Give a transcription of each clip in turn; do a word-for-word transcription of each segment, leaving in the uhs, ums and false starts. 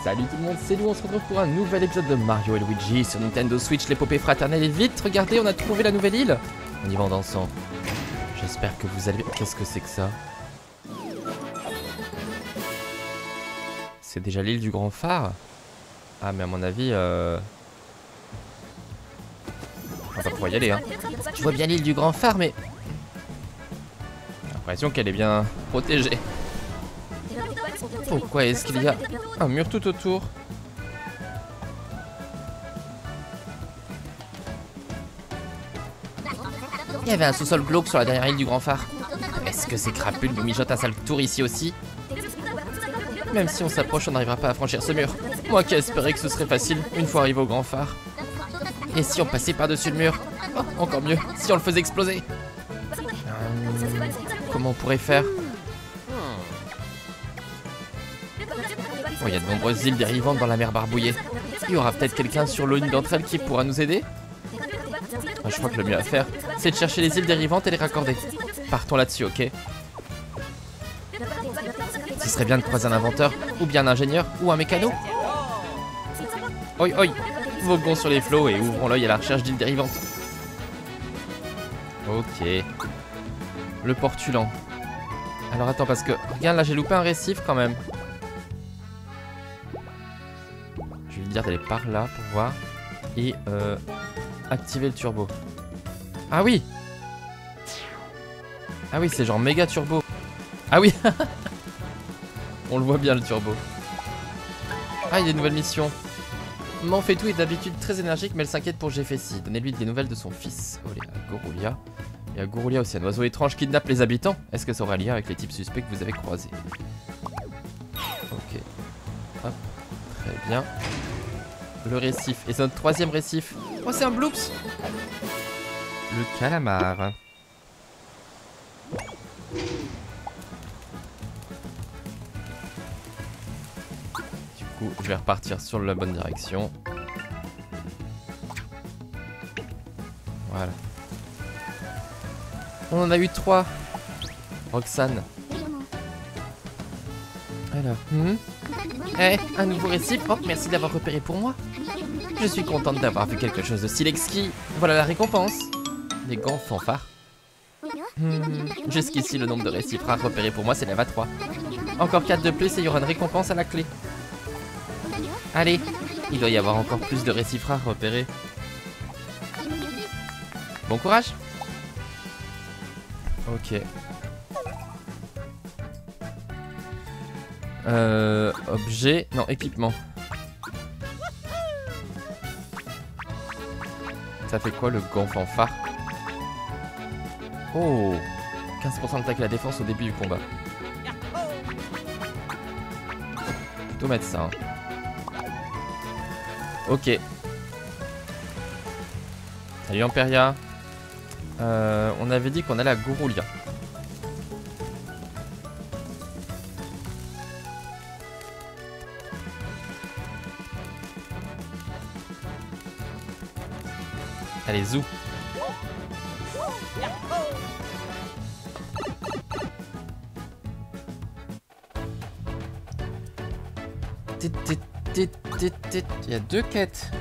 Salut tout le monde, c'est nous, on se retrouve pour un nouvel épisode de Mario et Luigi sur Nintendo Switch, l'épopée fraternelle. Et vite, regardez, on a trouvé la nouvelle île. On y va en dansant. J'espère que vous allez... Qu'est-ce que c'est que ça? C'est déjà l'île du Grand Phare? Ah mais à mon avis... Euh... On va pouvoir y aller hein. Je vois bien l'île du Grand Phare mais... J'ai l'impression qu'elle est bien protégée. Pourquoi est-ce qu'il y a un mur tout autour? Il y avait un sous-sol glauque sur la dernière île du Grand Phare. Est-ce que ces crapules nous mijotent un sale tour ici aussi? Même si on s'approche, on n'arrivera pas à franchir ce mur. Moi qui espérais que ce serait facile une fois arrivé au Grand Phare. Et si on passait par-dessus le mur? Oh, encore mieux, si on le faisait exploser. euh, Comment on pourrait faire? Oh, il y a de nombreuses îles dérivantes dans la mer barbouillée. Il y aura peut-être quelqu'un sur l'une d'entre elles qui pourra nous aider? Ah, je crois que le mieux à faire, c'est de chercher les îles dérivantes et les raccorder. Partons là-dessus, ok? Ce serait bien de croiser un inventeur, ou bien un ingénieur, ou un mécano. Oi, oi, voguons sur les flots et ouvrons l'œil à la recherche d'îles dérivantes. Ok. Le portulan. Alors attends, parce que... Regarde, là j'ai loupé un récif quand même. Je vais lui dire d'aller par là pour voir. Et euh, activer le turbo. Ah oui! Ah oui, c'est genre méga turbo. Ah oui! On le voit bien le turbo. Ah, il y a des nouvelles missions. Manfetou est d'habitude très énergique, mais elle s'inquiète pour Jeffessi. Donnez-lui des nouvelles de son fils. Oh, il y a Goroulia. Il y a Goroulia aussi, un oiseau étrange qui kidnappe les habitants. Est-ce que ça aura lien avec les types suspects que vous avez croisés? Ok. Hop. Très bien. Le récif. Et c'est notre troisième récif. Oh, c'est un bloops! Le calamar. Du coup, je vais repartir sur la bonne direction. Voilà. On en a eu trois. Roxane. Alors. Hmm Eh, un nouveau récif. Oh, merci d'avoir repéré pour moi. Je suis contente d'avoir vu quelque chose de si exquis. Voilà la récompense. Des gants fanfares. Hmm. Jusqu'ici, le nombre de récifs rares repérés pour moi s'élève à trois. Encore quatre de plus et il y aura une récompense à la clé. Allez, il doit y avoir encore plus de récifs rares repérés. Bon courage. Ok. Euh, objet, non, équipement. Ça fait quoi le gant fanfare? Oh, quinze pour cent d'attaque et la défense au début du combat. Plutôt mettre ça. Hein. Ok. Salut Amperia. Euh, on avait dit qu'on allait à Goroulia. Allez, zou. Il y a deux quêtes.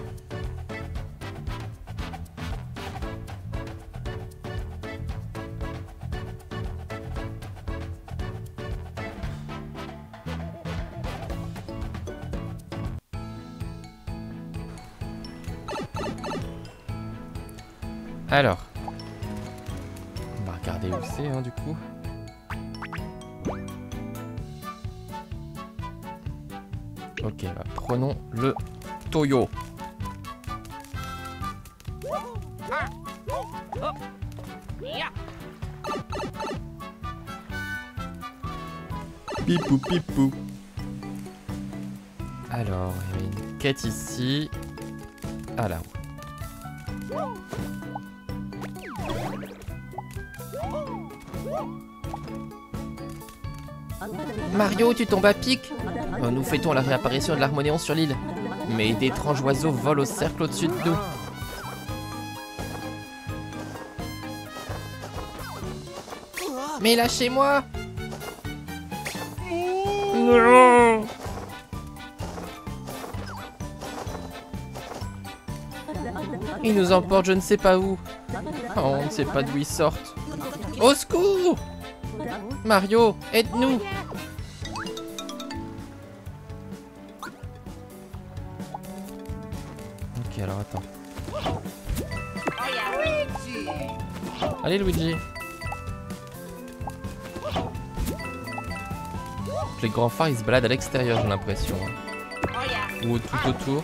Alors, on va regarder où c'est hein, du coup. Ok, bah, prenons le Toyo. Pipou pipou. Alors, il y a une quête ici. Ah là. Mario, tu tombes à pic. Nous fêtons la réapparition de l'Harmonéon sur l'île. Mais d'étranges oiseaux volent au cercle au-dessus de nous. Mais lâchez-moi! Non! Ils nous emportent je ne sais pas où. Oh, on ne sait pas d'où ils sortent. Au secours! Mario, aide-nous! Ok, alors attends. Allez Luigi. Les grands phares ils se baladent à l'extérieur j'ai l'impression. Ou tout autour.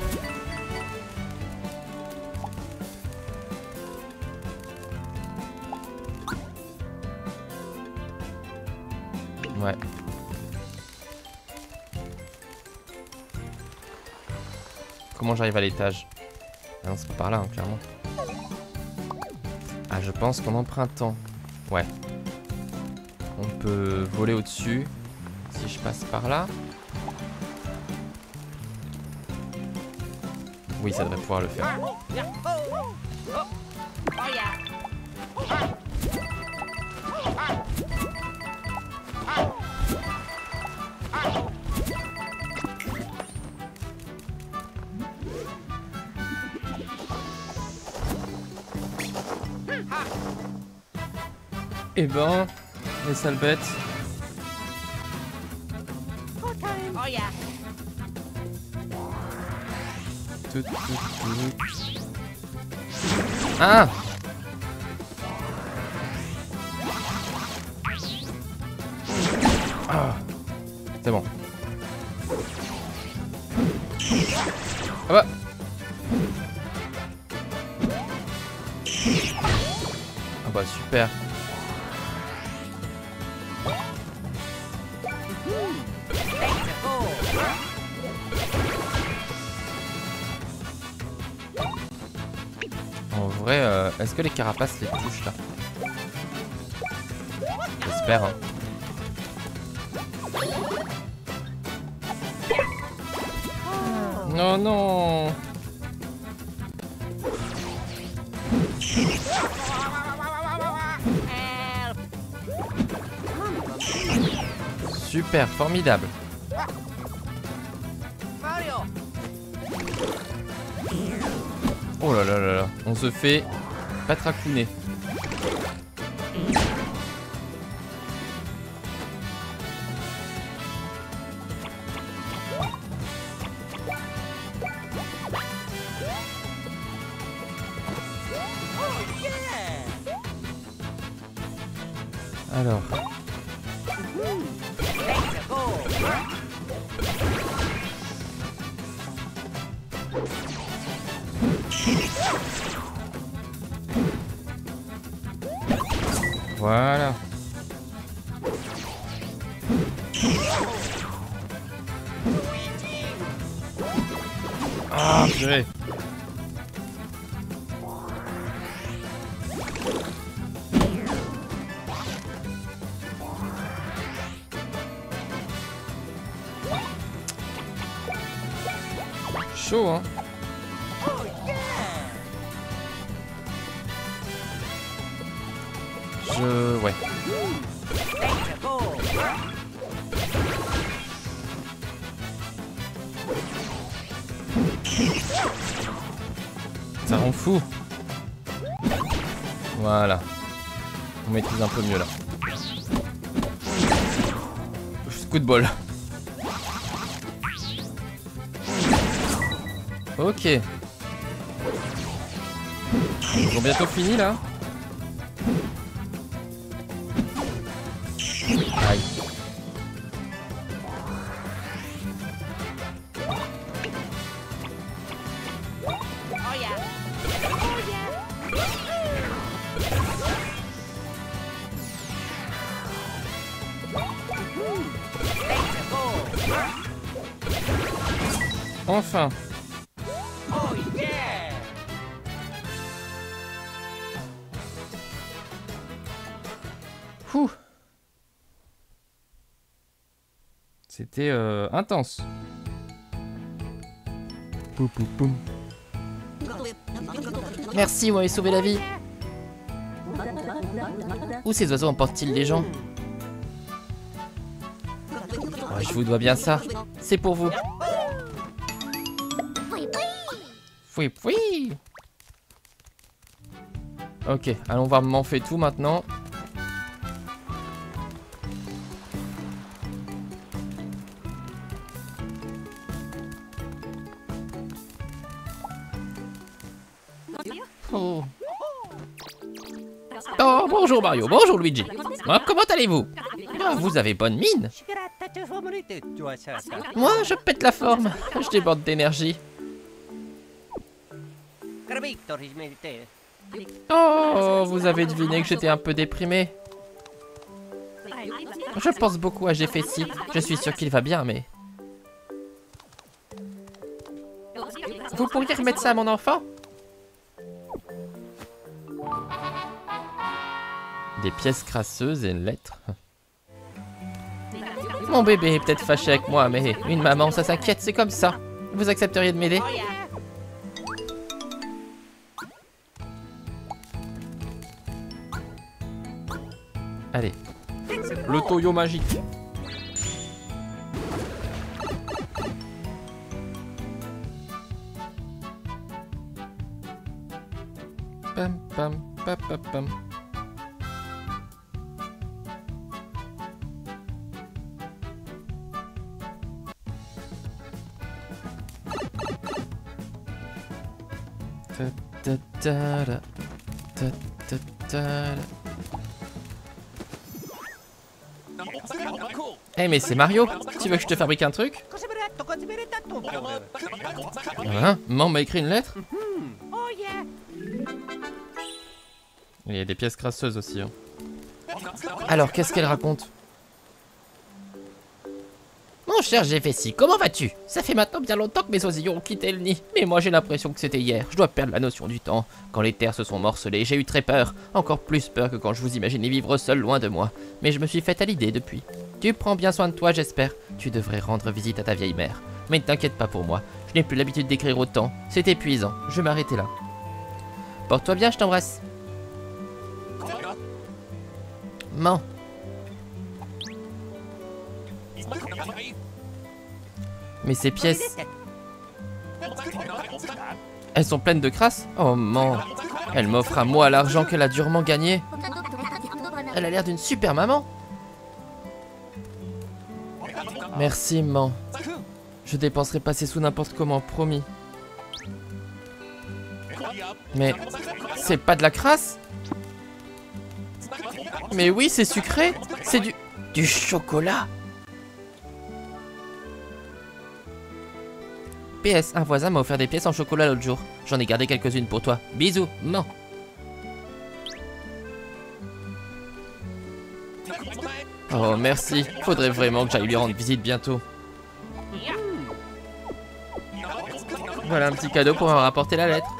Ouais. Comment j'arrive à l'étage? Ah non c'est pas par là hein, clairement. Ah je pense qu'en empruntant. Ouais. On peut voler au-dessus. Si je passe par là. Oui ça devrait pouvoir le faire. Eh ben, les sales bêtes. Tout, tout, tout. Ah! Ah! C'est bon. Ah bah! Ah bah super. En vrai, euh, est-ce que les carapaces les touchent là? J'espère. Hein. Non, non. Super, formidable. Oh là là là là, on se fait patracouner. Alors. Voilà. Ah, purée. Chaud, hein. Je... ouais. Ça rend fou. Voilà. On maîtrise un peu mieux là. Coup de bol. Ok. Ils ont bientôt fini là. Aïe. Enfin. Ouh. C'était euh, intense. Pou, pou, pou. Merci, vous m'avez sauvé la vie. Où ces oiseaux emportent-ils les gens? Oh, je vous dois bien ça. C'est pour vous. Fouille, fouille. Ok, allons voir maman fait tout maintenant. Oh. Oh, bonjour Mario, bonjour Luigi. Oh, comment allez-vous? Oh, vous avez bonne mine. Moi, je pète la forme. Je déborde d'énergie. Oh, vous avez deviné que j'étais un peu déprimé. Je pense beaucoup à Jeffessi. Je suis sûr qu'il va bien, mais... Vous pourriez remettre ça à mon enfant? Des pièces crasseuses et une lettre. Mon bébé est peut-être fâché avec moi, mais une maman, ça s'inquiète, c'est comme ça. Vous accepteriez de m'aider? Allez. Le toyo magique. Pam pam pam pam pam. Ta ta ta da. Ta ta ta da. Eh hey, mais c'est Mario. Tu veux que je te fabrique un truc? Hein? Maman m'a écrit une lettre? Il y a des pièces crasseuses aussi. Hein. Alors, qu'est-ce qu'elle raconte? Mon cher Jeffessi, comment vas-tu? Ça fait maintenant bien longtemps que mes oisillons ont quitté le nid. Mais moi j'ai l'impression que c'était hier. Je dois perdre la notion du temps. Quand les terres se sont morcelées, j'ai eu très peur. Encore plus peur que quand je vous imaginais vivre seul loin de moi. Mais je me suis faite à l'idée depuis. Tu prends bien soin de toi, j'espère. Tu devrais rendre visite à ta vieille mère. Mais ne t'inquiète pas pour moi. Je n'ai plus l'habitude d'écrire autant. C'est épuisant. Je vais m'arrêter là. Porte-toi bien, je t'embrasse. Man. Mais ces pièces... Elles sont pleines de crasse? Oh man. Elle m'offre à moi l'argent qu'elle a durement gagné. Elle a l'air d'une super maman. Merci, man. Je dépenserai pas ces sous n'importe comment, promis. Mais... c'est pas de la crasse? Mais oui, c'est sucré. C'est du... du chocolat. P S, un voisin m'a offert des pièces en chocolat l'autre jour. J'en ai gardé quelques-unes pour toi. Bisous, man. Oh, merci. Faudrait vraiment que j'aille lui rendre visite bientôt. Voilà un petit cadeau pour me rapporter la lettre.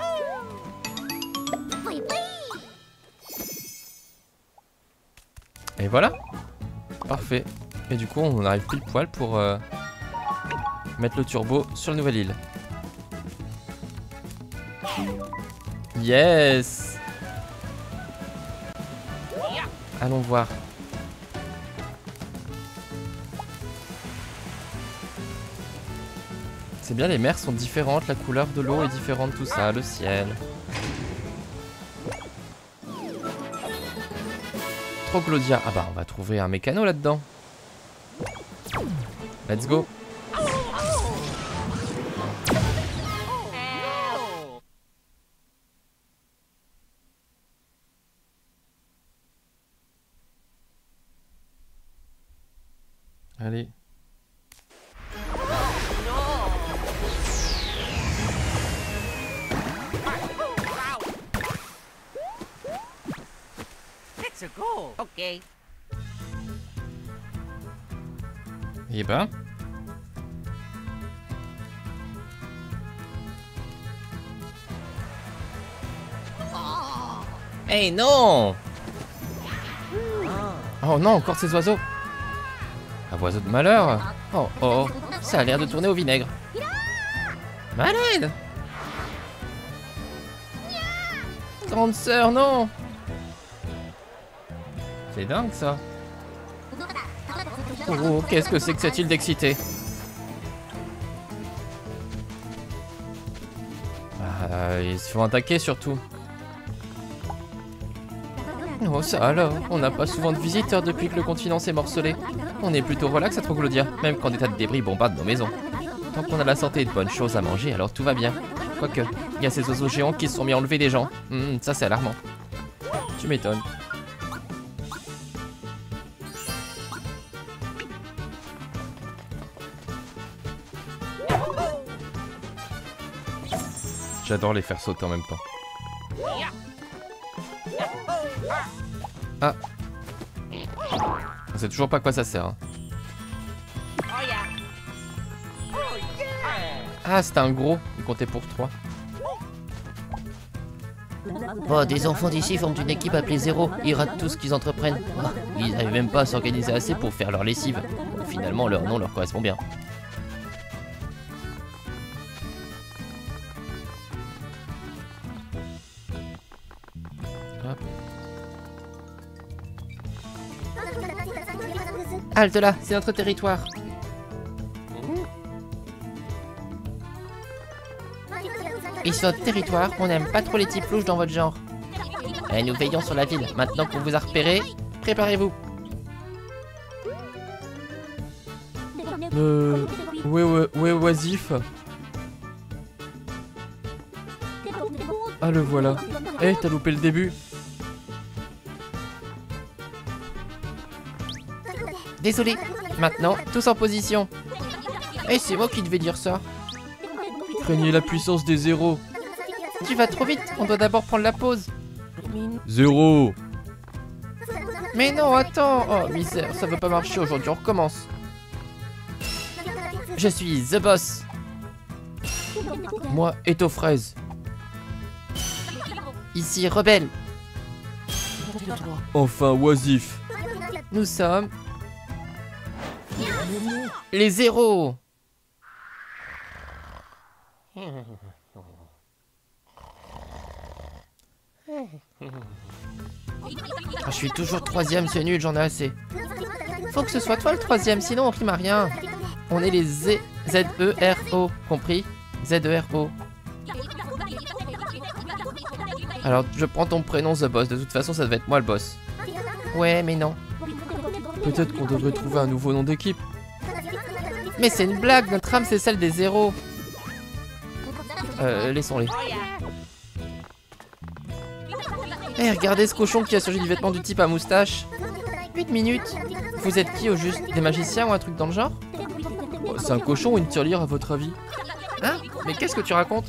Et voilà. Parfait. Et du coup, on arrive pile poil pour euh, mettre le turbo sur la nouvelle île. Yes. Allons voir. C'est bien, les mers sont différentes, la couleur de l'eau est différente, tout ça, le ciel. Troglodia. Ah bah on va trouver un mécano là-dedans. Let's go. Allez. Let's go. Ok. Et ben. Hey non! Oh non, encore ces oiseaux! Un oiseau de malheur! Oh oh, ça a l'air de tourner au vinaigre! Malade! Grande sœur, non! C'est dingue ça! Oh, qu'est-ce que c'est que cette île d'excité? Ah, ils se font attaquer surtout. Oh ça alors, on n'a pas souvent de visiteurs depuis que le continent s'est morcelé. On est plutôt relax à Troglodia, même quand des tas de débris bombardent nos maisons. Tant qu'on a la santé et de bonnes choses à manger, alors tout va bien. Quoique, il y a ces oiseaux géants qui se sont mis à enlever des gens. Hum, ça c'est alarmant. Tu m'étonnes. J'adore les faire sauter en même temps. Ah. On sait toujours pas à quoi ça sert. Hein. Ah, c'était un gros. Il comptait pour trois. Oh, des enfants d'ici forment une équipe appelée Zéro. Ils ratent tout ce qu'ils entreprennent. Oh, ils n'arrivent même pas à s'organiser assez pour faire leur lessive. Finalement, leur nom leur correspond bien. Hop. Halte là, c'est notre territoire. Et sur notre territoire, on n'aime pas trop les types louches dans votre genre. Et nous veillons sur la ville. Maintenant qu'on vous a repéré, préparez-vous. Euh... Ouais, ouais, ouais, oisif. Ah, le voilà. Eh, t'as loupé le début. Désolé. Maintenant, tous en position. Eh, c'est moi qui devais dire ça. Craignez la puissance des zéros. Tu vas trop vite, on doit d'abord prendre la pause. Zéro. Mais non, attends. Oh, misère, ça veut pas marcher aujourd'hui, on recommence. Je suis The Boss. Moi, Étofraise. Ici, Rebelle. Enfin, oisif. Nous sommes... les zéros. Ah, je suis toujours troisième, c'est nul, j'en ai assez. Faut que ce soit toi le troisième, sinon on rime à rien. On est les Z E R O, compris? Z E R O. Alors, je prends ton prénom, The Boss. De toute façon, ça devait être moi le boss. Ouais, mais non. Peut-être qu'on devrait trouver un nouveau nom d'équipe. Mais c'est une blague, notre âme c'est celle des zéros. Euh, laissons-les. Eh, regardez ce cochon qui a surgi du vêtement du type à moustache. huit minutes. Vous êtes qui au juste? Des magiciens ou un truc dans le genre? Oh, c'est un cochon ou une tirelire à votre avis? Hein? Mais qu'est-ce que tu racontes?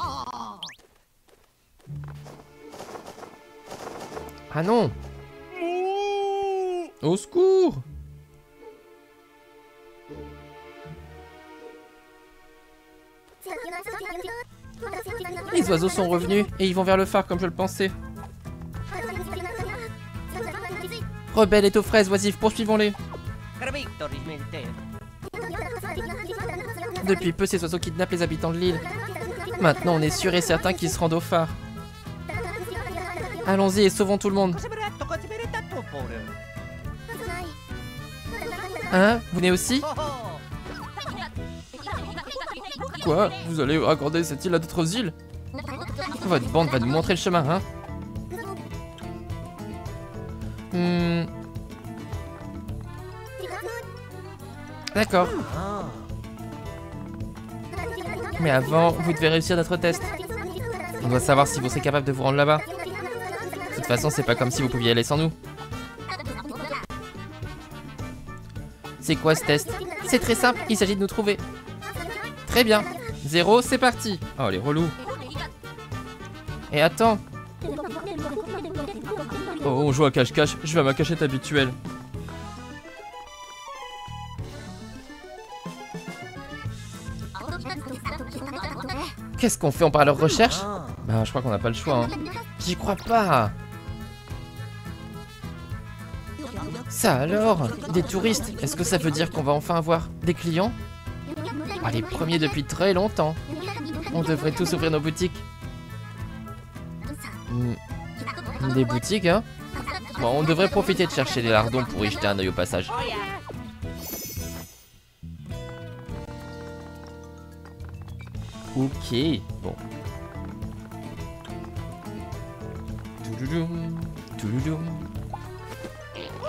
Ah non! Au secours! Les oiseaux sont revenus et ils vont vers le phare comme je le pensais. Rebelle est aux fraises, oisifs, poursuivons-les. Depuis peu, ces oiseaux kidnappent les habitants de l'île. Maintenant, on est sûr et certain qu'ils se rendent au phare. Allons-y et sauvons tout le monde. Hein? Vous venez aussi? Quoi? Vous allez accorder cette île à d'autres îles? Votre bande va nous montrer le chemin, hein? Hmm... D'accord. Mais avant, vous devez réussir notre test. On doit savoir si vous serez capable de vous rendre là-bas. De toute façon, c'est pas comme si vous pouviez aller sans nous. C'est quoi ce test? C'est très simple, il s'agit de nous trouver. Très bien. Zéro, c'est parti. Oh, les relous. Et attends. Oh, on joue à cache-cache, je vais à ma cachette habituelle. Qu'est-ce qu'on fait? On part à leur recherche? Bah, je crois qu'on n'a pas le choix, hein. J'y crois pas. Ça alors? Des touristes? Est-ce que ça veut dire qu'on va enfin avoir des clients? Ah, les premiers depuis très longtemps. On devrait tous ouvrir nos boutiques. Hmm. Des boutiques, hein? Bon, on devrait profiter de chercher les lardons pour y jeter un œil au passage. Ok, bon. Toulouloum, toulouloum.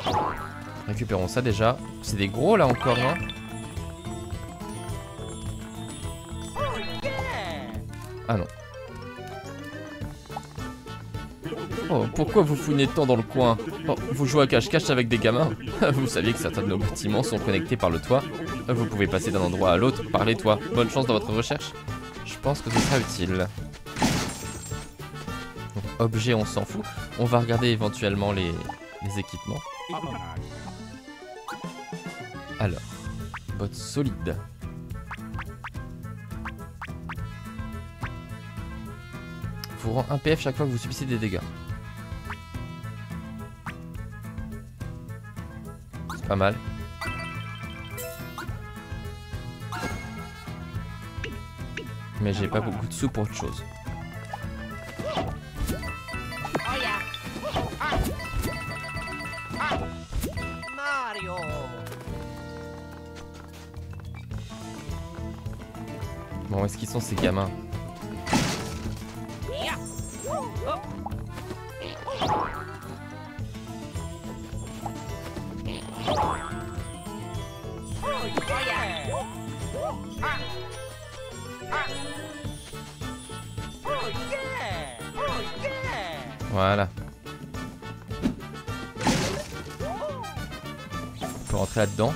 Récupérons ça déjà. C'est des gros là encore, non? Ah non. Oh, pourquoi vous fouinez tant dans le coin? Oh, vous jouez à cache-cache avec des gamins? Vous saviez que certains de nos bâtiments sont connectés par le toit? Vous pouvez passer d'un endroit à l'autre par les toits. Bonne chance dans votre recherche. Je pense que ce sera utile. Donc, objet, on s'en fout. On va regarder éventuellement les, les équipements. Alors, bottes solides. Vous rend un P F chaque fois que vous subissez des dégâts. C'est pas mal. Mais j'ai pas beaucoup de sous pour autre chose. Mario. Bon, où est-ce qu'ils sont ces gamins? Voilà. On peut rentrer là-dedans.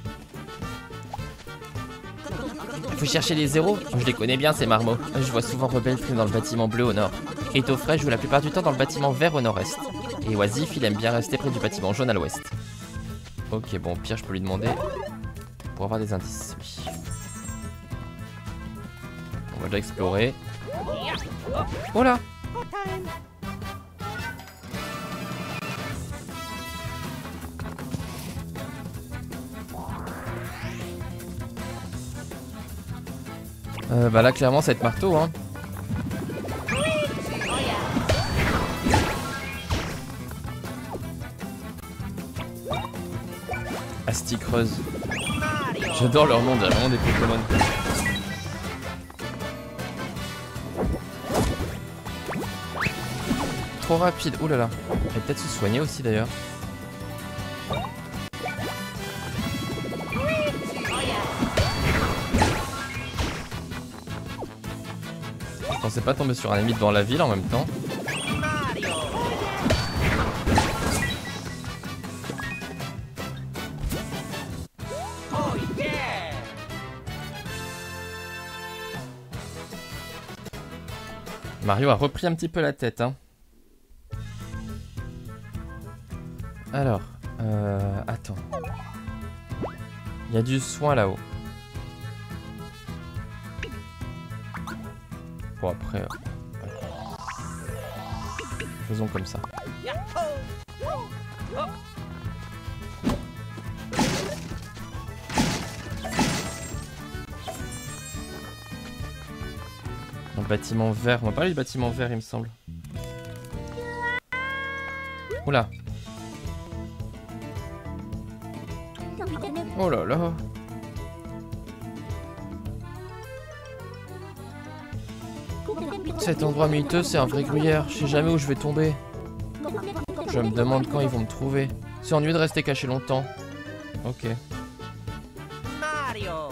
Vous cherchez les zéros? Je les connais bien ces marmots. Je vois souvent Rebelle traîner dans le bâtiment bleu au nord. Et Toffret joue la plupart du temps dans le bâtiment vert au nord-est. Et Oisif, il aime bien rester près du bâtiment jaune à l'ouest. Ok, bon, au pire, je peux lui demander pour avoir des indices. Oui. On va déjà explorer. Oh là! Euh, bah là, clairement, ça va être marteau, hein. Asticreuse. J'adore leur nom, c'est vraiment des Pokémon. Trop rapide, oulala. Là là. Elle va peut-être se soigner aussi d'ailleurs. Je pensais pas tomber sur un ennemi devant la ville en même temps. Mario a repris un petit peu la tête, hein. Alors, euh, attends. Il y a du soin là-haut. Bon après, euh, voilà. Faisons comme ça. Dans le bâtiment vert, on va parler du bâtiment vert il me semble. Oula. Oh là là. Cet endroit miteux, c'est un vrai gruyère. Je sais jamais où je vais tomber. Je me demande quand ils vont me trouver. C'est ennuyeux de rester caché longtemps. Ok. Mario.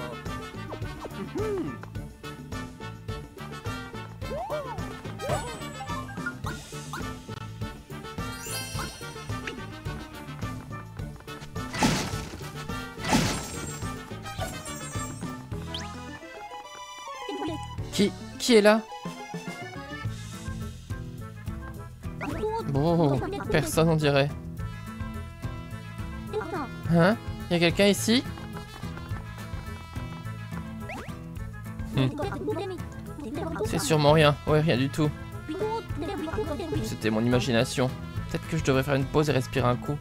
Qui, qui est là? Bon, personne on dirait. Hein? Y'a quelqu'un ici? Hmm. C'est sûrement rien. Ouais, rien du tout. C'était mon imagination. Peut-être que je devrais faire une pause et respirer un coup.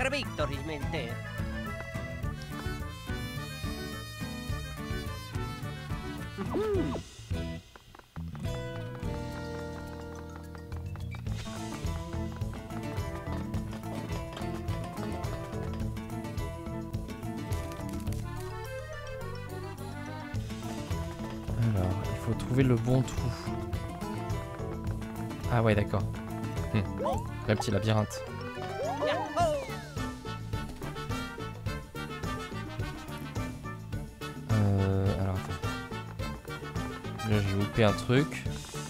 Alors, il faut trouver le bon trou. Ah ouais, d'accord. Hmm. Un petit labyrinthe. Là, j'ai loupé un truc.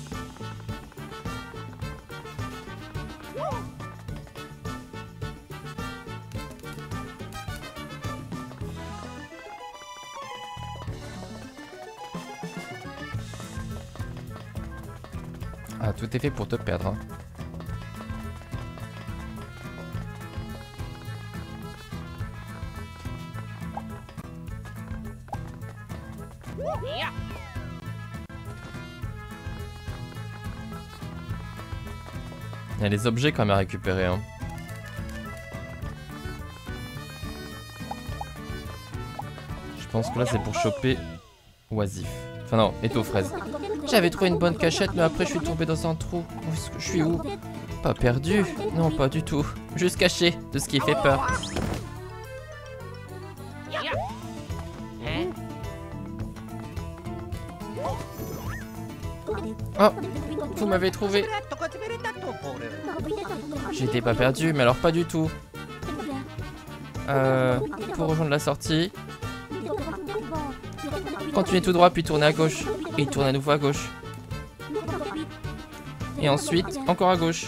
Ah, tout est fait pour te perdre. Hein. Il y a les objets quand même à récupérer. Hein. Je pense que là c'est pour choper Oisif. Enfin non, étau fraise. J'avais trouvé une bonne cachette mais après je suis tombé dans un trou. Où est-ce que je suis où? Pas perdu? Non, pas du tout. Juste caché de ce qui fait peur. Oh, vous m'avez trouvé. J'étais pas perdu, mais alors pas du tout. Euh, pour rejoindre la sortie, continuez tout droit puis tournez à gauche. Et tournez à nouveau à gauche. Et ensuite, encore à gauche.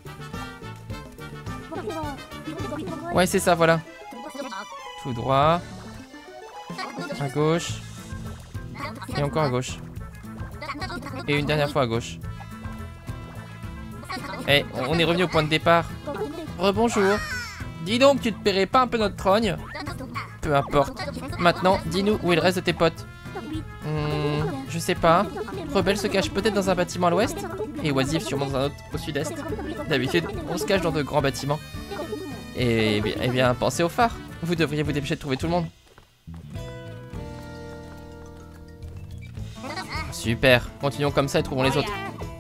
Ouais, c'est ça, voilà. Tout droit. À gauche. Et encore à gauche. Et une dernière fois à gauche. Eh, on est revenu au point de départ. Rebonjour. Dis donc, tu te paierais pas un peu notre trogne? Peu importe. Maintenant, dis-nous où est le reste de tes potes. Hmm, je sais pas. Rebelle se cache peut-être dans un bâtiment à l'ouest. Et Oisif sûrement dans un autre au sud-est. D'habitude, on se cache dans de grands bâtiments. Et eh bien, pensez au phare. Vous devriez vous dépêcher de trouver tout le monde. Super, continuons comme ça et trouvons les autres.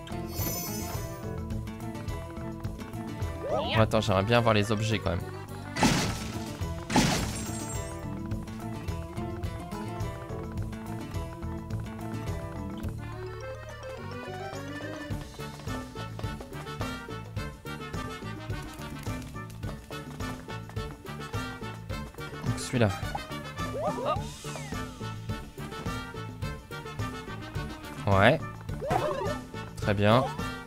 Bon, attends, j'aimerais bien voir les objets quand même. Donc celui-là. Ouais. Très bien.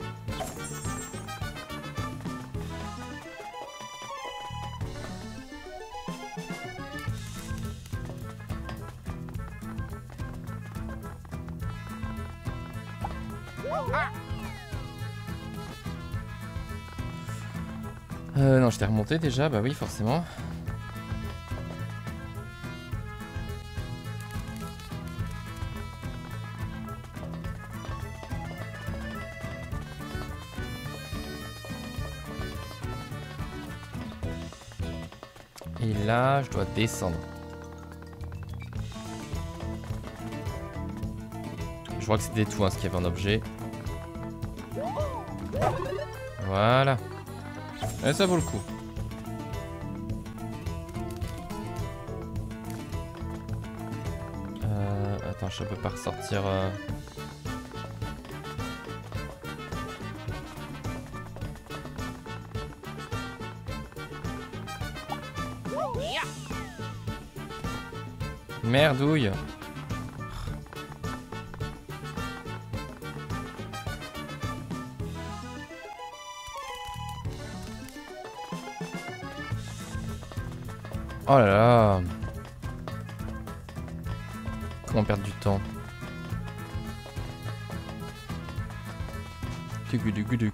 Euh, non, je t'ai remonté déjà, bah oui, forcément. Et là, je dois descendre. Je crois que c'était tout hein, ce qu'il y avait en objet. Voilà. Et ça vaut le coup. Euh, attends, je peux pas ressortir... Euh... Merdouille. Oh là là. Comment perdre du temps? Tuguduguduk.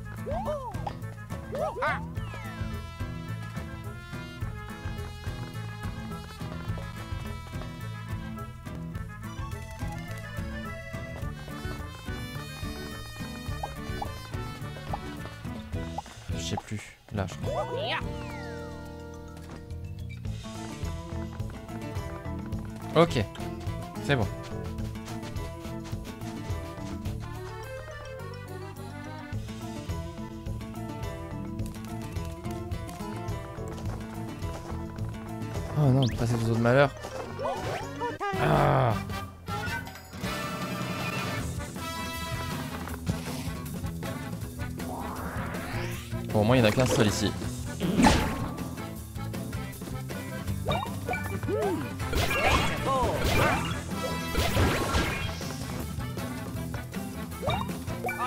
Je sais plus. Là, je crois. Ok, c'est bon. Oh non, passer aux autres malheurs. Ah. Bon, au moins il n'y en a qu'un seul ici.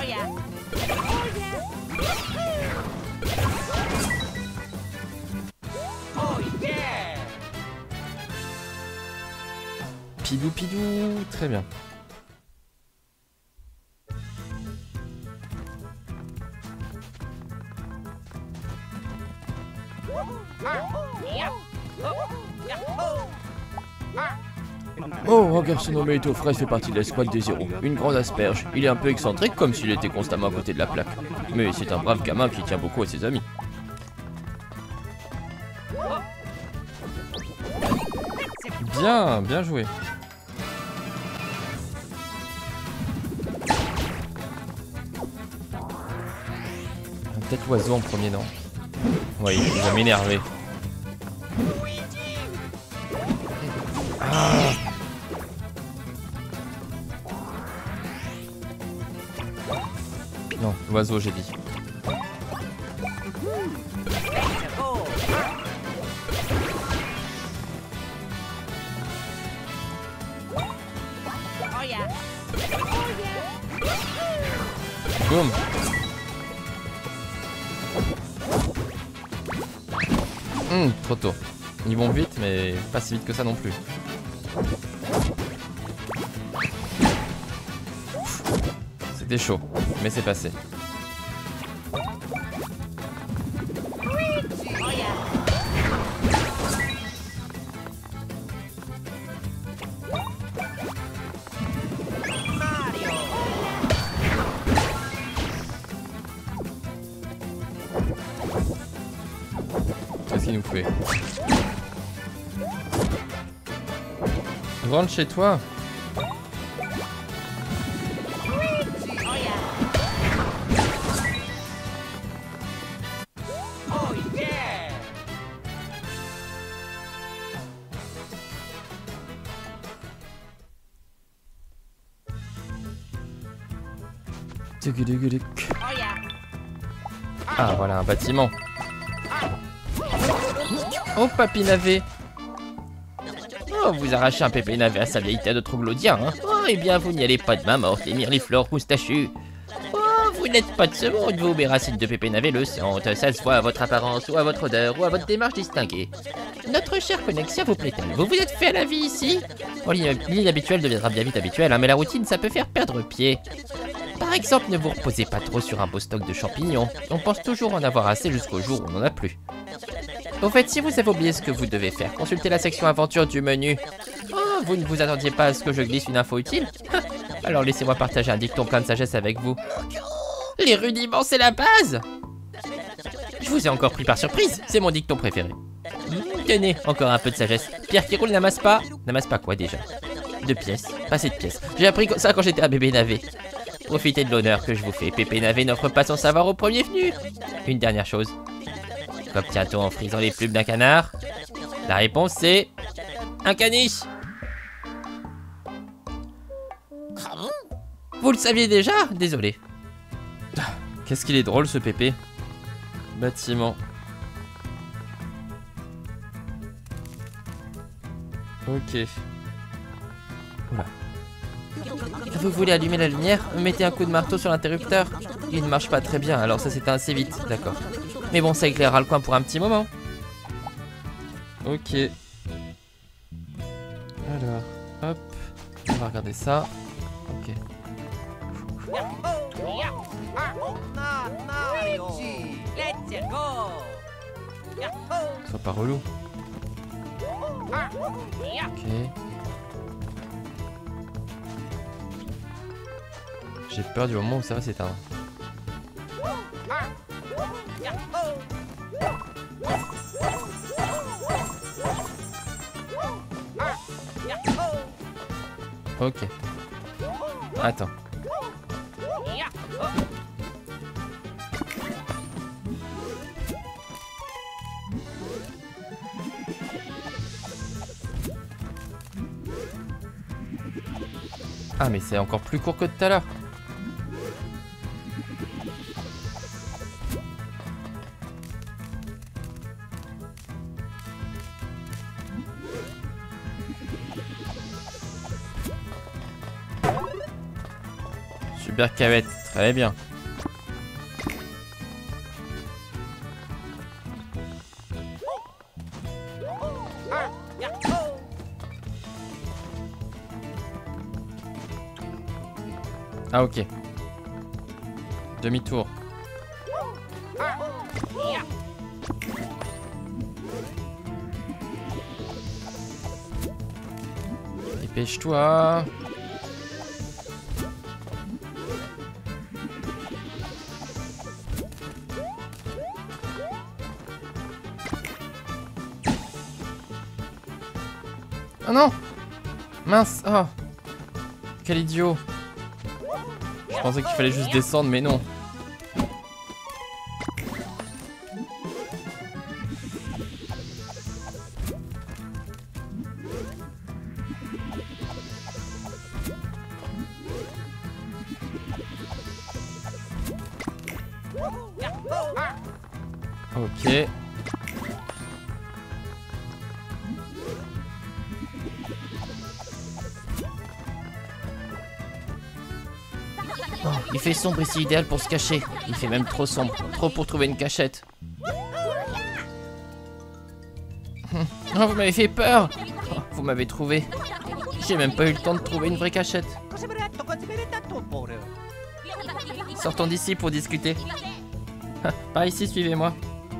Pidou pidou, très bien. Oh, un garçon nommé Eto Fred fait partie de l'escouade des Zéros. Une grande asperge. Il est un peu excentrique, comme s'il était constamment à côté de la plaque. Mais c'est un brave gamin qui tient beaucoup à ses amis. Bien, bien joué. Peut-être l'oiseau en premier, non? Oui, il va m'énerver. Ah. Non, l'oiseau, j'ai dit. Boum. Hum, trop tôt. Ils vont vite, mais pas si vite que ça non plus. C'était chaud, mais c'est passé. Qu'est-ce qu'il nous fait? Rentre chez toi. Ah, voilà un bâtiment. Oh, papy navet. Oh, vous arrachez un pépé navet à sa vieille tête de troglodyien, hein. Oh, eh bien, vous n'y allez pas de main morte, les mirliflores moustachus. Oh, vous n'êtes pas de ce monde, vous, mes racines de pépé navet le sentent. Ça se voit à votre apparence, ou à votre odeur, ou à votre démarche distinguée. Notre chère connexion vous plaît-elle? Vous vous êtes fait à la vie ici? Oh, l'inhabituel deviendra bien vite habituel, hein, mais la routine, ça peut faire perdre pied. Par exemple, ne vous reposez pas trop sur un beau stock de champignons. On pense toujours en avoir assez jusqu'au jour où on n'en a plus. Au fait, si vous avez oublié ce que vous devez faire, consultez la section aventure du menu. Oh, vous ne vous attendiez pas à ce que je glisse une info utile? Alors laissez-moi partager un dicton plein de sagesse avec vous. Les rudiments, c'est la base! Je vous ai encore pris par surprise, c'est mon dicton préféré. Mmh, tenez, encore un peu de sagesse. Pierre qui roule n'amasse pas... N'amasse pas quoi déjà? Deux pièces, pas assez de pièces. J'ai appris ça quand j'étais un bébé navet. Profitez de l'honneur que je vous fais. Pépé navet n'offre pas son savoir au premier venu. Une dernière chose. Qu'obtient-on en frisant les plumes d'un canard? La réponse c'est... un caniche. Vous le saviez déjà? Désolé. Qu'est-ce qu'il est drôle ce Pépé. Bâtiment. Ok. Oula. Vous voulez allumer la lumière? Mettez un coup de marteau sur l'interrupteur. Il ne marche pas très bien, alors ça s'éteint assez vite, d'accord. Mais bon, ça éclairera le coin pour un petit moment. Ok. Alors, hop. On va regarder ça. Ok. Sois pas relou. Ok. J'ai peur du moment où ça va s'éteindre. Ok. Attends. Ah mais c'est encore plus court que tout à l'heure. Super cavette, très bien. Ah ok. Demi-tour. Dépêche-toi. Oh non! Mince! Oh! Quel idiot! Je pensais qu'il fallait juste descendre, mais non. Ok. Oh, il fait sombre ici, idéal pour se cacher. Il fait même trop sombre, trop pour trouver une cachette. Oh, vous m'avez fait peur. Oh, vous m'avez trouvé. J'ai même pas eu le temps de trouver une vraie cachette. Sortons d'ici pour discuter. Par ici, suivez-moi.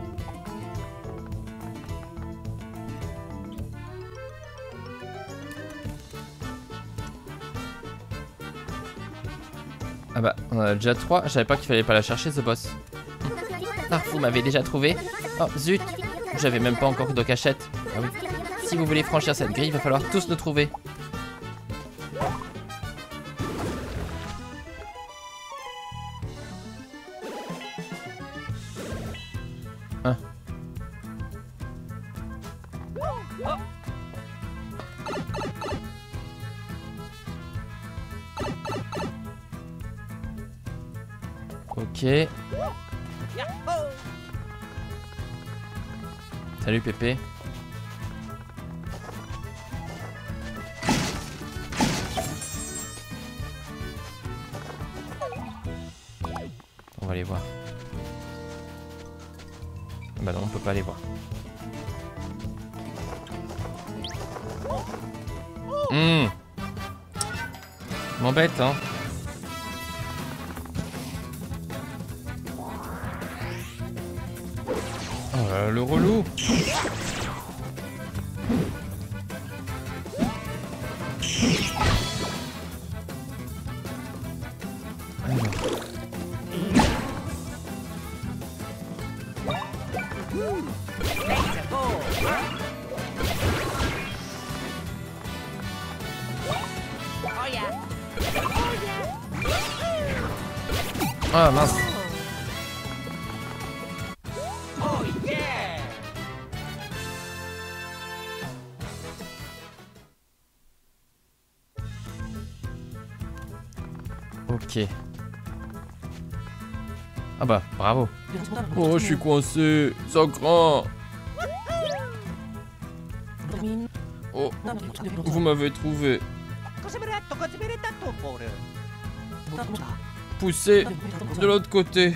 Ah bah, on en a déjà trois. Je savais pas qu'il fallait pas la chercher, ce boss. Ah, vous m'avez déjà trouvé. Oh, zut. J'avais même pas encore de cachette. Ah oui. Si vous voulez franchir cette grille, il va falloir tous nous trouver. Hein. Ok. Salut Pépé. On va aller voir. Bah non, on peut pas aller voir. Mmh. M'embête, hein. Oh là là, le relou. Ah mince. Ok. Ah bah, bravo. Oh, je suis coincé. C'est grand. Oh, vous m'avez trouvé. Poussez de l'autre côté.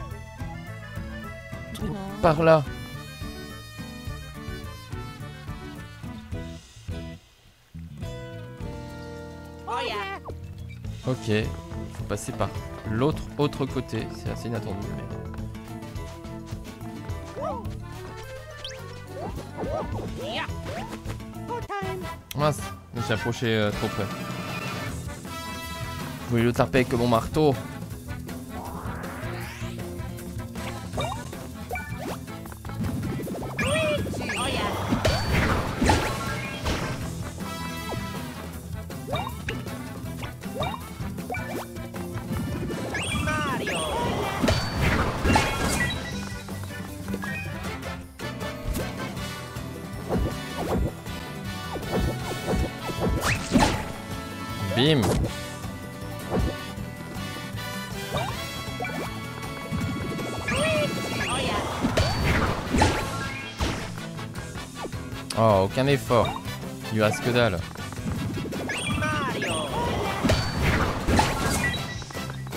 Par là. Ok, faut passer par l'autre autre côté. C'est assez inattendu, mais... Mince, je me suis approché euh, trop près. Je voulais le taper avec mon marteau. Bim. Oh, aucun effort. Il lui reste que dalle.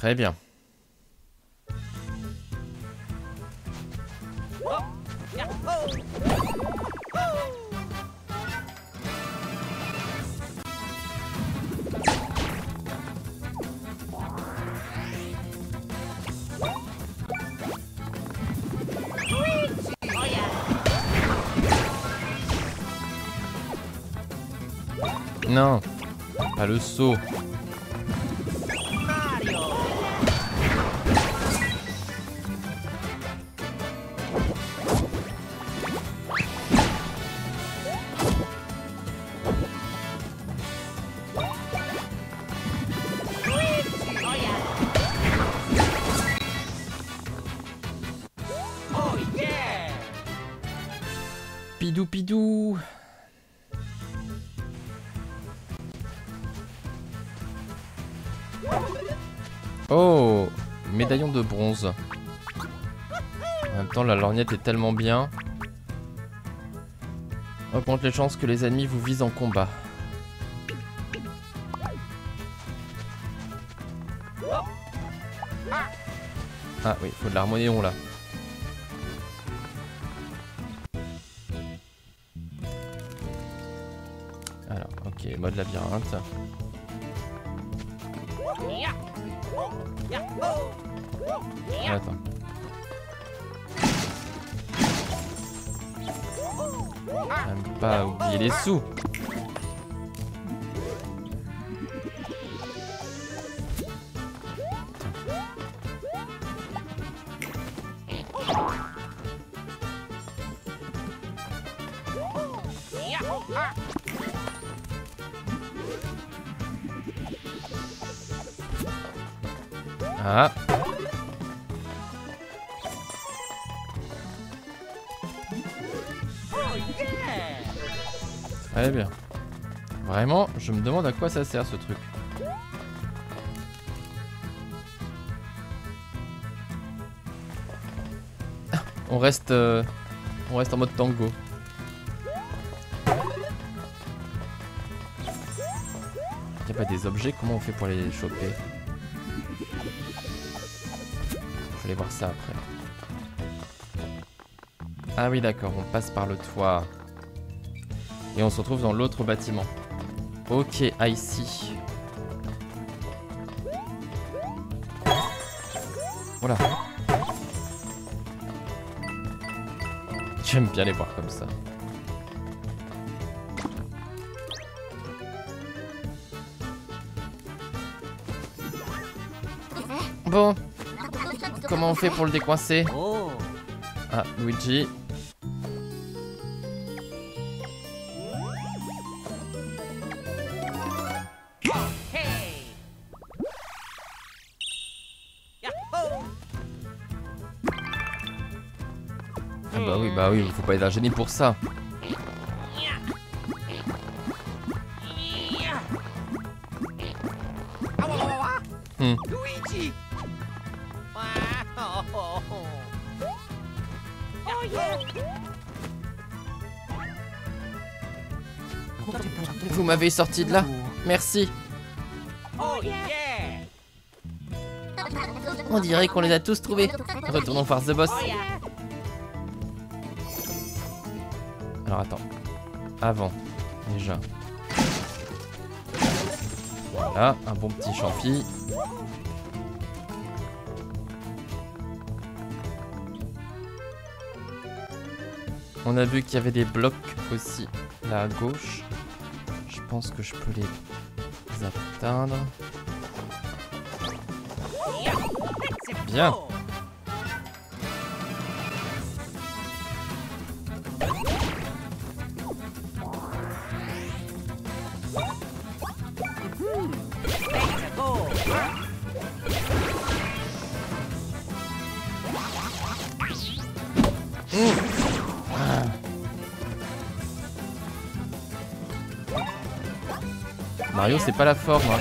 Très bien. Non, pas le saut. Mario. Oh yeah. Pidou pidou. Oh, médaillon de bronze. En même temps, la lorgnette est tellement bien. Augmente les chances que les ennemis vous visent en combat. Ah oui, il faut de l'harmonion là. Alors, ok, mode labyrinthe. Attends. Même pas oublier les sous. Ah. Très bien. Vraiment, je me demande à quoi ça sert ce truc. On reste, euh, on reste en mode tango. Il n'y a pas des objets, comment on fait pour les choper? Je vais aller voir ça après. Ah oui d'accord, on passe par le toit. Et on se retrouve dans l'autre bâtiment. Ok, I see. Voilà. J'aime bien les voir comme ça. Bon. Comment on fait pour le décoincer? Oh. Ah, Luigi. Hey. Yahoo. Ah bah oui, bah oui, faut pas être un génie pour ça. Hmm. Luigi. Wow. Oh yeah. Vous m'avez sorti de là. Merci. Oh yeah. On dirait qu'on les a tous trouvés. Retournons voir The Boss. Oh yeah. Alors attends. Avant, déjà. Voilà, un bon petit champi. On a vu qu'il y avait des blocs aussi là à gauche. Je pense que je peux les atteindre. Bien. Mario, c'est pas la forme. Hein.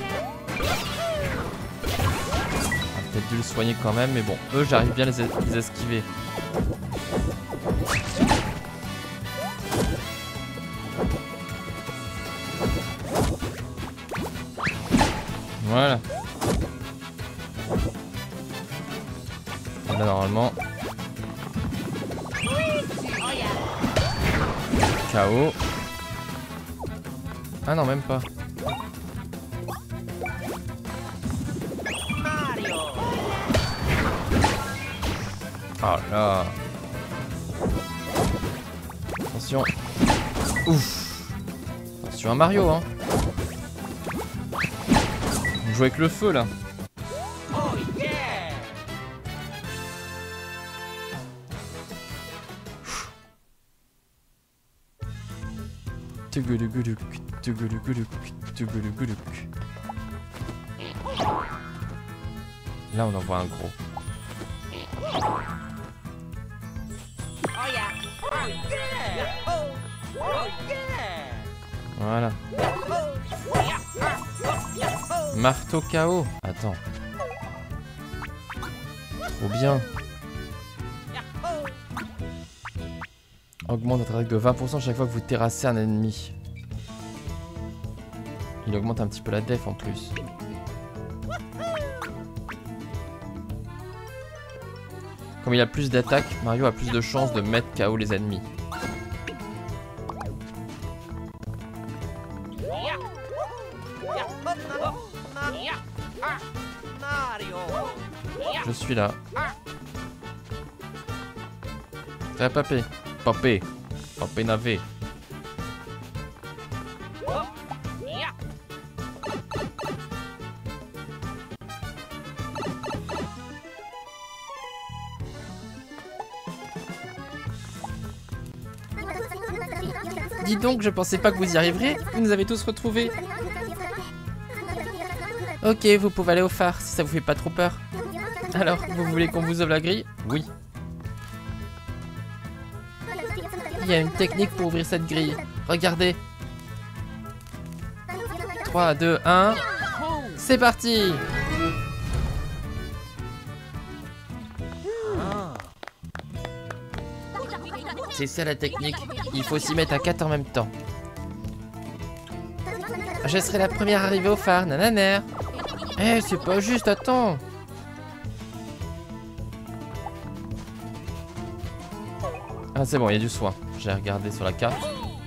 On a peut-être dû le soigner quand même, mais bon, eux, j'arrive bien à les, les esquiver. Voilà. Normalement. Oh yeah. K O. Ah non, même pas. Mario. Oh là. Attention. Ouf. Attention à Mario, hein. On joue avec le feu, là. Oh yeah. Tuguluguluk, tuguluguluk, tuguluguluk. Là, on en voit un gros. Oh yeah. Oh yeah. Oh, oh yeah. Voilà. Oh yeah. Oh yeah. Oh. Marteau K O. Attends. Trop bien. Augmente votre attaque de vingt pour cent chaque fois que vous terrassez un ennemi. Il augmente un petit peu la def en plus. Comme il a plus d'attaque, Mario a plus de chances de mettre K O les ennemis. Je suis là. Ça va papé. Papé. Papé navé. Dis donc, je pensais pas que vous y arriveriez. Vous nous avez tous retrouvés. Ok, vous pouvez aller au phare si ça vous fait pas trop peur. Alors, vous voulez qu'on vous ouvre la grille? Oui. Il y a une technique pour ouvrir cette grille. Regardez. trois, deux, un. C'est parti. C'est ça la technique. Il faut s'y mettre à quatre en même temps. Je serai la première arrivée au phare, nananer. Eh, c'est pas juste, attends. Ah, c'est bon, il y a du soin. J'ai regardé sur la carte.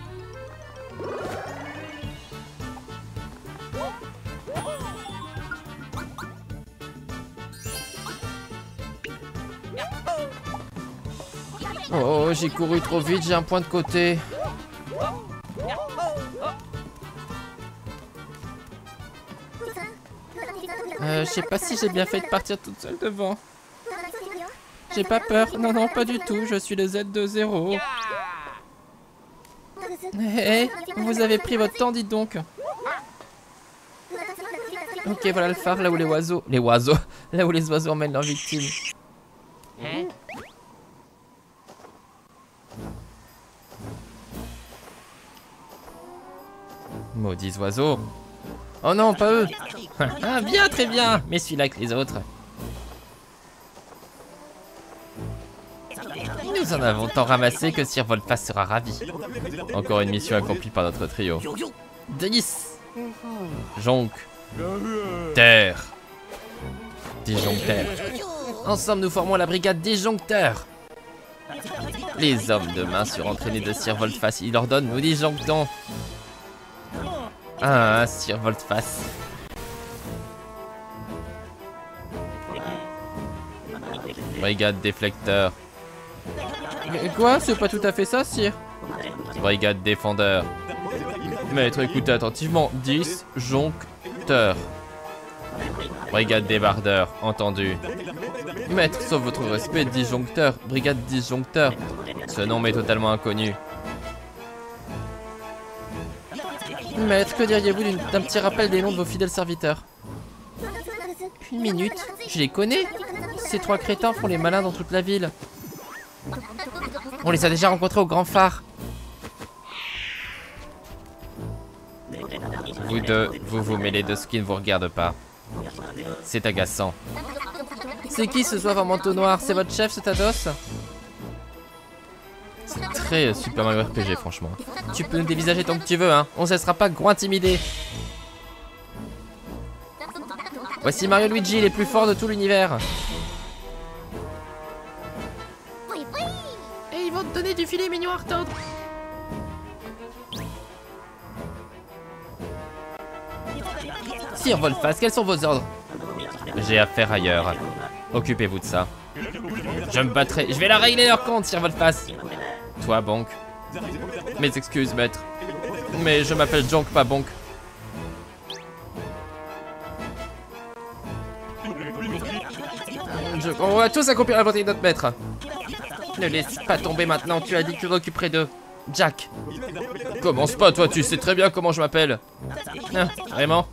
Oh, j'ai couru trop vite, j'ai un point de côté. Euh, je sais pas si j'ai bien fait de partir toute seule devant. J'ai pas peur. Non, non, pas du tout. Je suis le Z deux zéro. Hé, vous avez pris votre temps, dites donc. Ok, voilà le phare, là où les oiseaux... Les oiseaux Là où les oiseaux emmènent leurs victimes. Hein? Maudits oiseaux. Oh non, pas eux. Ah, bien, très bien. Mais celui-là avec les autres. Nous en avons tant ramassé que Sir Voltface sera ravi. Encore une mission accomplie par notre trio. dix. Jonc. Terre. Disjoncteur. Ensemble, nous formons la brigade Disjoncteur. Les hommes de main surentraînés de Sir Voltface, il ordonne, nous disjonctons. Ah, Sir Voltface. Brigade Déflecteur. Mais quoi? C'est pas tout à fait ça, Sire. Brigade Défendeur. Maître, écoutez attentivement. Disjoncteur. Brigade Débardeur, entendu. Maître, sauf votre respect, Disjoncteur. Brigade Disjoncteur. Ce nom m'est totalement inconnu. Maître, que diriez-vous d'un petit rappel des noms de vos fidèles serviteurs? Une minute, je les connais. Ces trois crétins font les malins dans toute la ville. On les a déjà rencontrés au Grand Phare. Vous deux, vous vous mêlez de ce qui ne vous regarde pas. C'est agaçant. C'est qui ce soif en manteau noir? C'est votre chef, ce Tados? C'est très Super Mario R P G, franchement. Tu peux nous dévisager tant que tu veux, hein. On ne cessera pas gros intimidé. Voici Mario Luigi, les plus forts de tout l'univers. filet mignon à retordre. Sire Volphas, quels sont vos ordres? J'ai affaire ailleurs. Occupez-vous de ça. Je me battrai. Je vais la régler leur compte, Sire Volphas. Toi, Bonk. Mes excuses, maître. Mais je m'appelle Jonk, pas Bonk. Je... On va tous accomplir la volonté de notre maître. Ne laisse pas tomber maintenant, tu as dit que tu t'occuperais d'eux. Jack. Commence pas, toi, tu sais très bien comment je m'appelle. Ah, vraiment?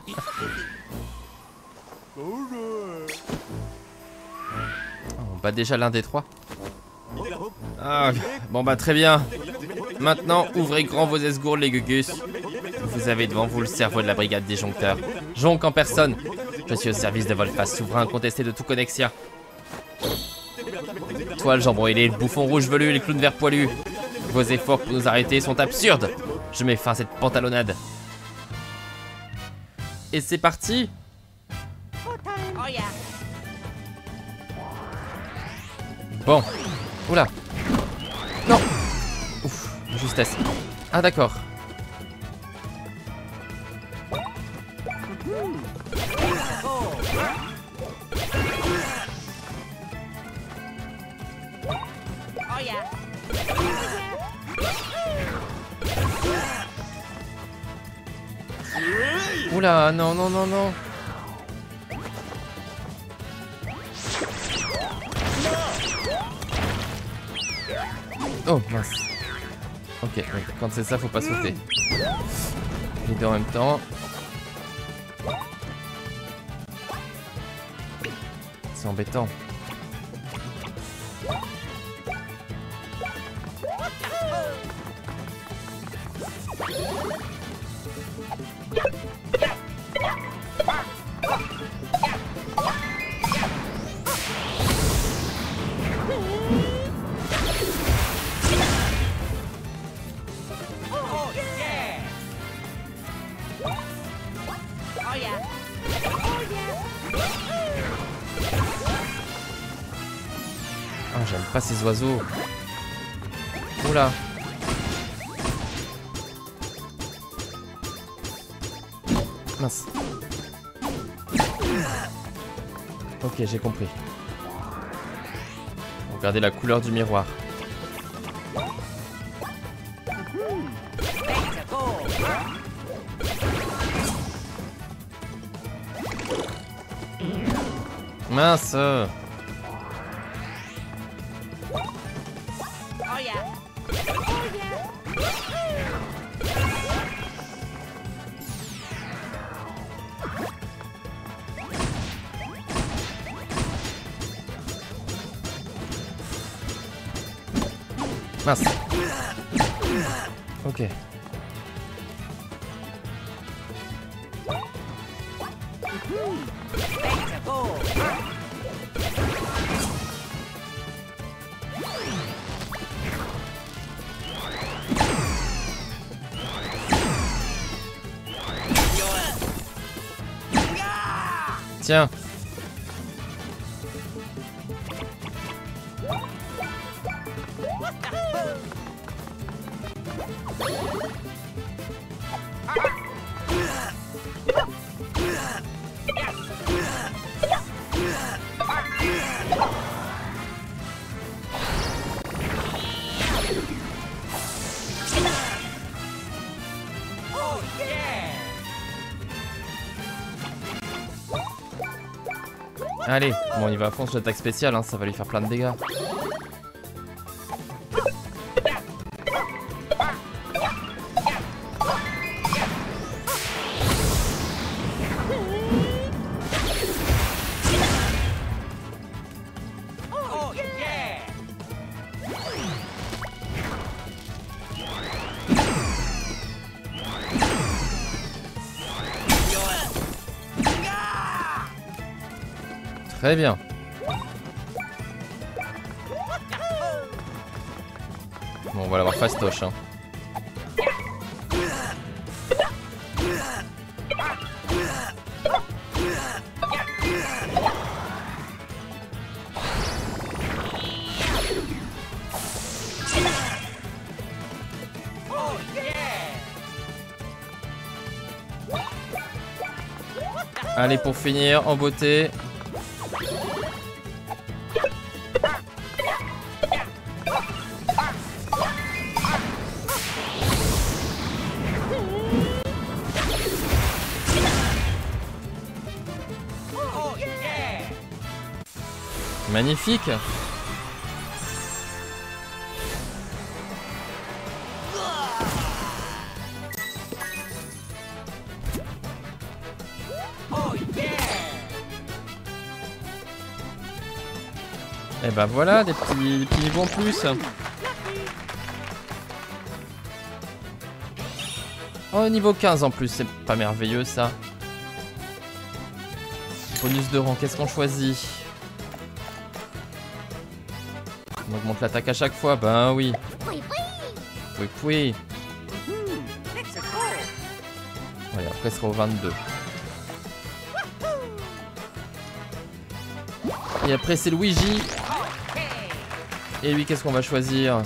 On bat déjà l'un des trois. Ah, bon bah très bien. Maintenant, ouvrez grand vos esgourdes, les gugus. Vous avez devant vous le cerveau de la brigade des Joncteurs. Jonk en personne. Je suis au service de Volphas, souverain incontesté de tout Connexia. Toi, le jambon ailé, le bouffon rouge velu, les clowns verts poilus. Vos efforts pour nous arrêter sont absurdes. Je mets fin à cette pantalonnade. Et c'est parti. Oh yeah. Bon. Oula. Non. Ouf, justesse. Ah d'accord. Oh yeah. Oula, non, non, non, non. Oh mince. Ok, oui, quand c'est ça, faut pas sauter. Les deux en même temps. C'est embêtant. Oh yeah. Oh yeah. Ah, j'aime pas ces oiseaux. Oula. Mince. Ok, j'ai compris. Regardez la couleur du miroir. Mince. Oh yeah. Mince. Ok. Tiens. Oh yeah. Allez, bon, il va à fond sur l'attaque spéciale, hein, ça va lui faire plein de dégâts. Oh yeah. Très bien. Bon, on va l'avoir fastoche, hein. Allez, pour finir, en beauté. Magnifique. Et bah voilà, des petits, des petits niveaux en plus. Oh, niveau quinze en plus, c'est pas merveilleux ça. Bonus de rang, qu'est-ce qu'on choisit? On augmente l'attaque à chaque fois, ben oui. Oui, oui. Allez, après ce sera au vingt-deux. Et après c'est Luigi. Et lui, qu'est-ce qu'on va choisir?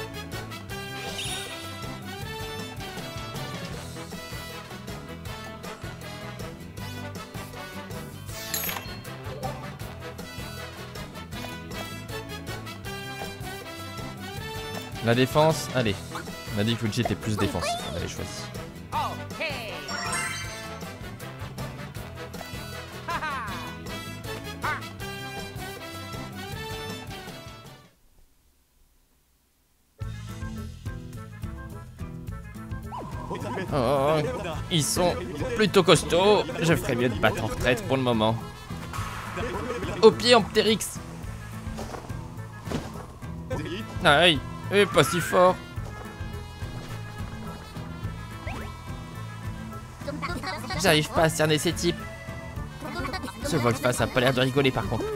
La défense, allez. On a dit que Luigi était plus défensif, on avait choisi. Oh, ils sont plutôt costauds. Je ferais mieux de battre en retraite pour le moment. Au pied, Amptérix. Aïe, et pas si fort. J'arrive pas à cerner ces types. Ce Volkswagen a pas l'air de rigoler par contre.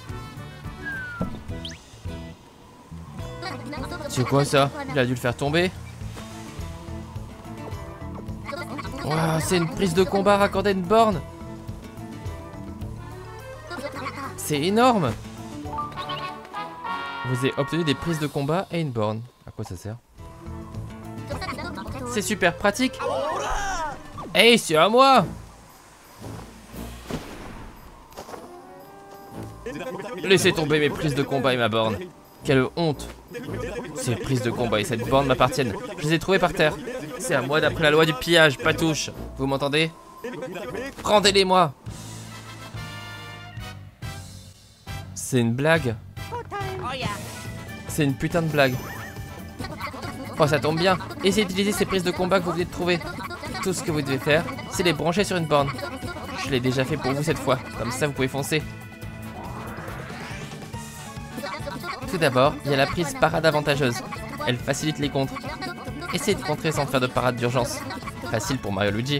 C'est quoi ça? Il a dû le faire tomber. Wow, c'est une prise de combat raccordée à une borne. C'est énorme. Vous avez obtenu des prises de combat et une borne. À quoi ça sert? C'est super pratique. Hey, c'est à moi. Laissez tomber mes prises de combat et ma borne. Quelle honte. Ces prises de combat et cette borne m'appartiennent. Je les ai trouvées par terre. C'est à moi d'après la loi du pillage, patouche. Vous m'entendez? Rendez-les-moi. C'est une blague. C'est une putain de blague. Oh, ça tombe bien. Essayez d'utiliser ces prises de combat que vous venez de trouver. Tout ce que vous devez faire, c'est les brancher sur une borne. Je l'ai déjà fait pour vous cette fois. Comme ça, vous pouvez foncer. Tout d'abord, il y a la prise parade avantageuse. Elle facilite les contres. Essayez de contrer sans faire de parade d'urgence. Facile pour Mario Luigi.